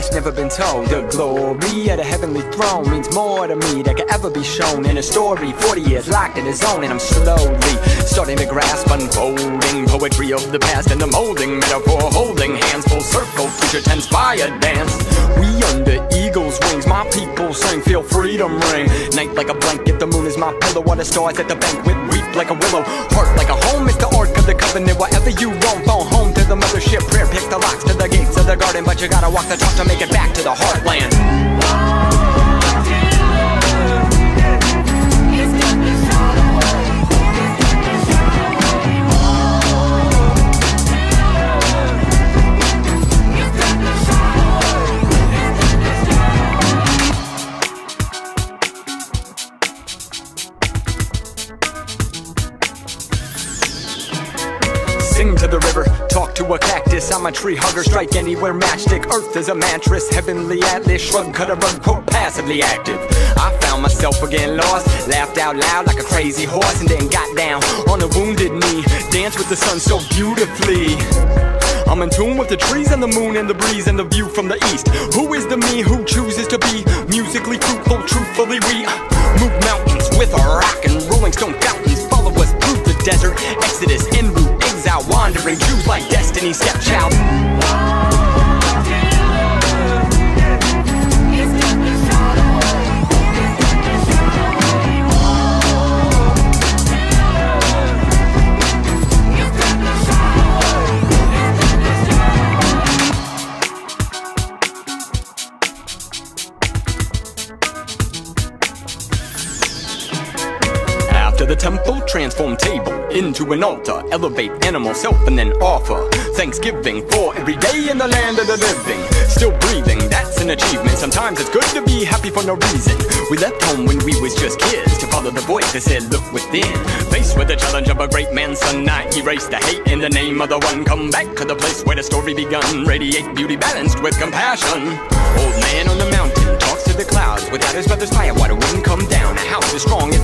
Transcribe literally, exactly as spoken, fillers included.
past never been told. The glory of the heavenly throne means more to me than could ever be shown in a story. Forty years locked in a zone, and I'm slowly starting to grasp, unfolding poetry of the past and the molding metaphor, holding hands full circle, future tense by a dance. We under eagle's wings, my people sing, feel freedom ring. Night like a blanket, the moon is my pillow, all the stars at the banquet weep like a willow. Heart like a home, it's the ark of the covenant. Wherever you roam, phone home to the mothership. Prayer pick the locks to the gates of the garden, but you gotta walk the talk to make it back to the heartland. Sing to the river, talk to a cactus. I'm a tree hugger, strike anywhere, matchstick. Earth is a mattress, heavenly atlas. Shrug, cut a rug, quote, passively active. I found myself again lost, laughed out loud like a crazy horse, and then got down on a wounded knee. Danced with the sun so beautifully. I'm in tune with the trees and the moon and the breeze and the view from the east. Who is the me who chooses to be musically fruitful? Truthfully we move mountains with a rock and rolling stone fountains. Follow us through the desert, exodus en route, exile, wandering Jews like destiny's stepchild. To the temple, transform table into an altar, elevate animal self and then offer thanksgiving for every day in the land of the living. Still breathing, that's an achievement. Sometimes it's good to be happy for no reason. We left home when we was just kids to follow the voice that said look within. Faced with the challenge of a great man's son, I erase the hate in the name of the one. Come back to the place where the story begun. Radiate beauty balanced with compassion. Old man on the mountain talks to the clouds. Without his brother's fire, water wouldn't come down. A house is strong if